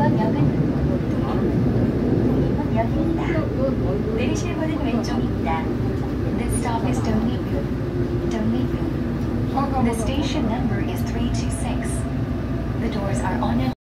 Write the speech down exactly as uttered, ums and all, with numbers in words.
이번 역은 역입니다. 내리실 문은 왼쪽입니다. This stop is Dongnibu. Dongnibu. The station number is three two six. The doors are on.